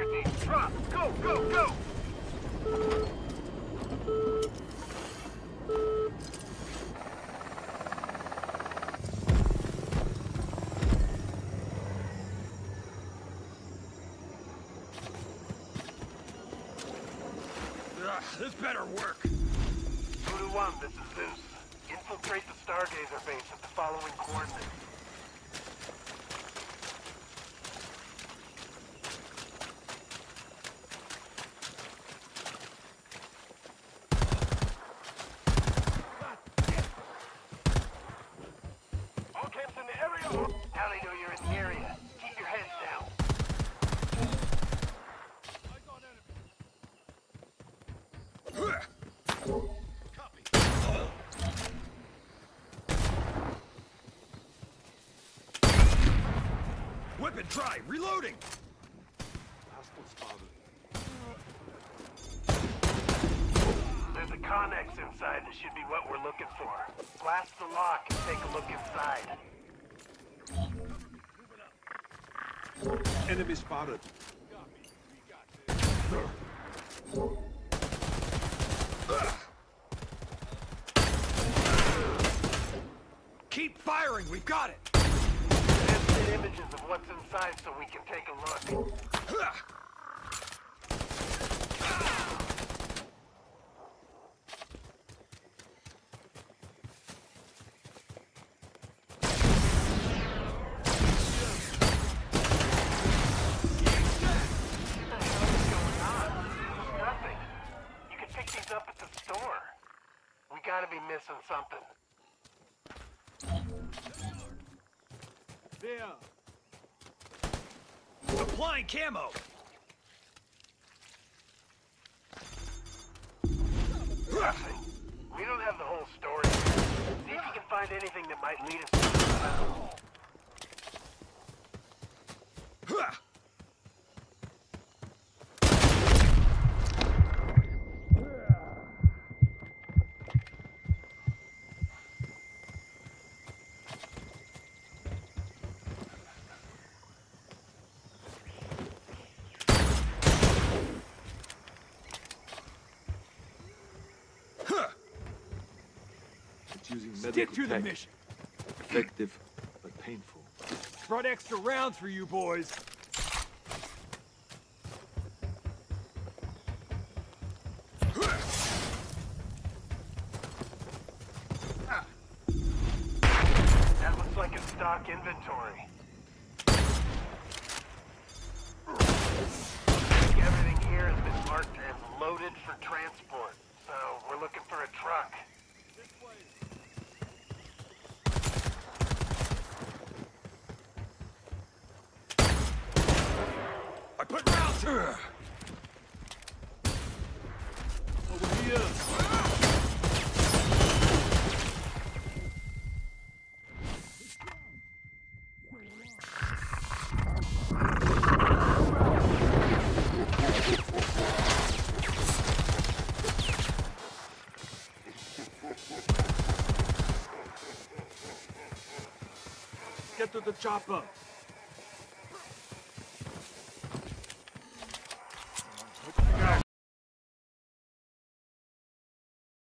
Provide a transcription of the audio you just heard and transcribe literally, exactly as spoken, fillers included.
Fire team, drop! Go, go, go! Ugh, this better work. Voodoo one, this is Zeus. Infiltrate the Stargazer base at the following coordinates. All camps in the area. Now they know you're in the area. Keep your heads down. Weapon dry, reloading! There's a Connex inside that should be what we're looking for. Blast the lock and take a look inside. Enemy spotted. Keep firing, we've got it! Instant images of what's inside so we can take a look. Gotta be missing something. There. Applying camo! We don't have the whole story. See if you can find anything that might lead us to the battle. Using Stick to the tech. mission. Effective, but painful. Brought extra rounds for you boys. That looks like a stock inventory. Everything here has been marked as loaded for transport, so we're looking for a truck. I put rounds here! Over here. Get to the chopper.